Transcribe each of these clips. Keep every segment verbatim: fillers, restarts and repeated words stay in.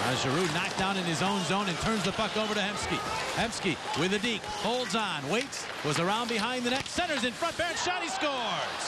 Uh, Giroux knocked down in his own zone and turns the puck over to Hemsky. Hemsky with a deke, holds on, waits, was around behind the net, centers in front, Barron shot, he scores!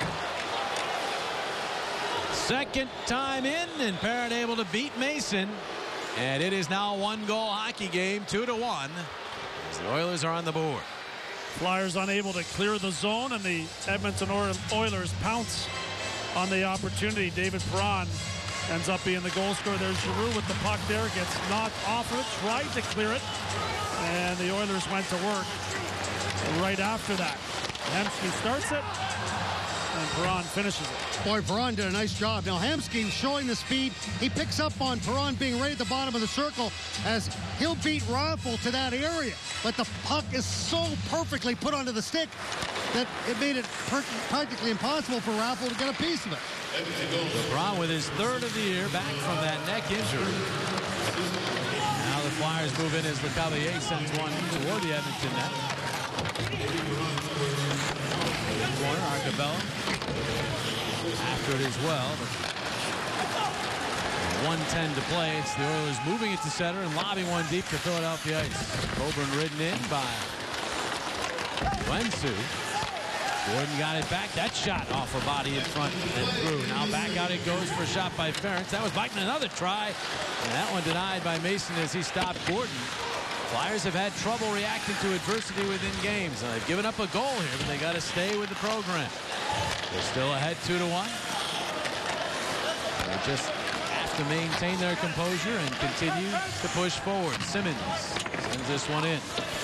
Second time in, and Parrott able to beat Mason. And it is now a one-goal hockey game, two to one, as the Oilers are on the board. Flyers unable to clear the zone, and the Edmonton Oilers pounce on the opportunity. David Perron ends up being the goal scorer. There's Giroux with the puck there, gets knocked off of it, tried to clear it, and the Oilers went to work right after that. Hemsky starts it, and Perron finishes it. Boy, Perron did a nice job. Now, Hemsky showing the speed. He picks up on Perron being right at the bottom of the circle as he'll beat Raffl to that area. But the puck is so perfectly put onto the stick that it made it practically impossible for Raffl to get a piece of it. LeBron with his third of the year, back from that neck injury. Now the Flyers move in as LeCavalier sends one toward the Edmonton net. Corner, Arcabella after it as well. one ten to play. It's the Oilers moving it to center and lobbing one deep to Philadelphia ice. Coburn ridden in by Wensu. Gordon got it back. That shot off her body in front and through. Now back out it goes for a shot by Ferentz. That was Beichman, another try. And that one denied by Mason as he stopped Gordon. Flyers have had trouble reacting to adversity within games. Now, they've given up a goal here, but they got to stay with the program. They're still ahead two to one. They just have to maintain their composure and continue to push forward. Simmons sends this one in.